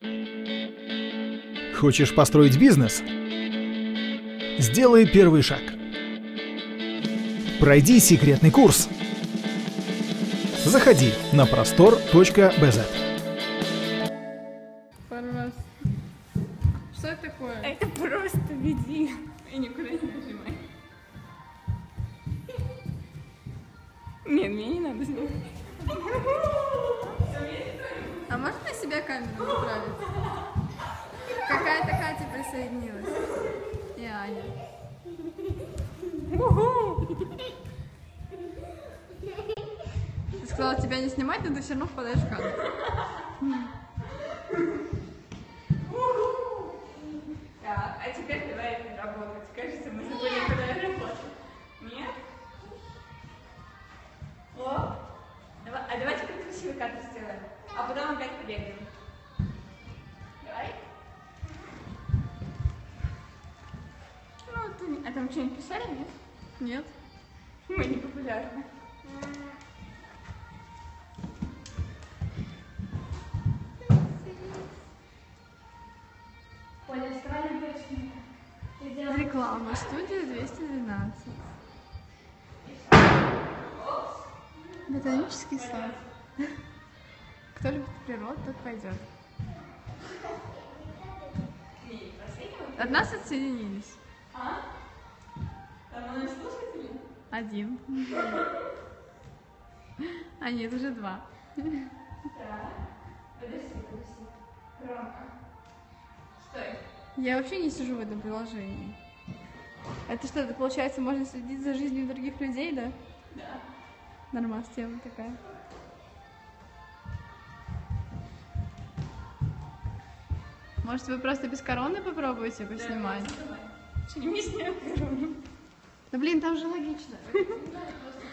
Хочешь построить бизнес? Сделай первый шаг. Пройди секретный курс. Заходи на prostor.bz. Пару раз. Что это такое? Это просто веди. И никуда не нажимай. Нет, мне не надо снимать. А можно на себя камеру направить? Какая-то Катя присоединилась. И Аня. Ты сказала тебя не снимать, но ты все равно впадаешь в кадр. Так, а теперь давай работать. Кажется, мы забыли, куда работать. Нет? О! А давайте красивый кадр сделаем. А потом опять побегаем. Давай. Ну, а там что-нибудь писали, нет? Нет? Мы не популярны. Оля, вставай на точно. Реклама. Студия 212. Ботанический сад. Кто любит природу, тот пойдет. От нас отсоединились. А? Там у нас слушатели? Один. А нет, уже два. Да. Подожди. Громко. Стой. Я вообще не сижу в этом приложении. Это что, это получается, можно следить за жизнью других людей, да? Да. Нормальная тема такая. Может, вы просто без короны попробуете поснимать? Что не мне снял корону? Да блин, там же логично.